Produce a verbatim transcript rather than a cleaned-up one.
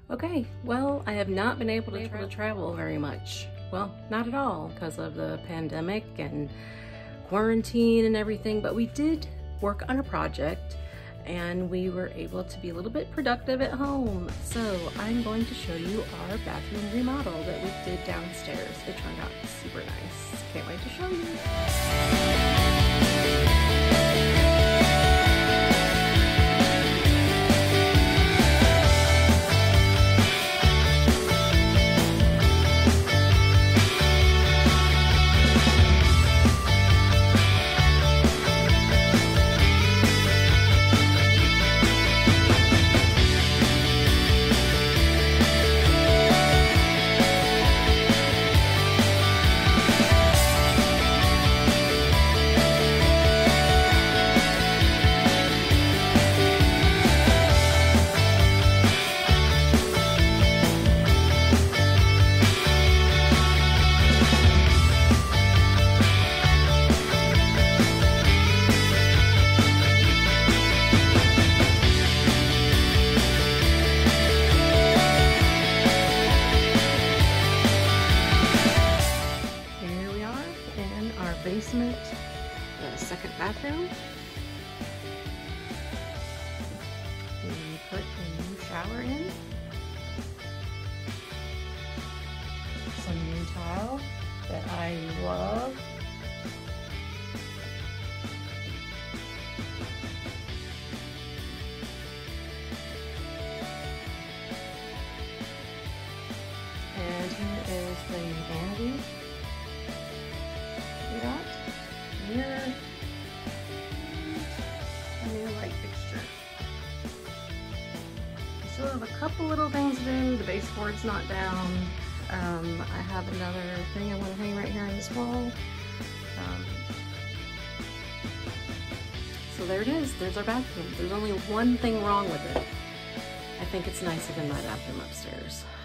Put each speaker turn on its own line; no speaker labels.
Okay, well, I have not been able to, tra to travel very much. Well, not at all because of the pandemic and quarantine and everything, but we did work on a project and we were able to be a little bit productive at home. So I'm going to show you our bathroom remodel that we did downstairs. It turned out super nice. Can't wait to show you. Basement, the second bathroom. We put a new shower in, some new tile that I love. And here is the vanity. Mirror, a new light fixture. I still have a couple little things to do. The baseboard's not down. Um, I have another thing I want to hang right here on this wall. Um, so there it is. There's our bathroom. There's only one thing wrong with it. I think it's nicer than my bathroom upstairs.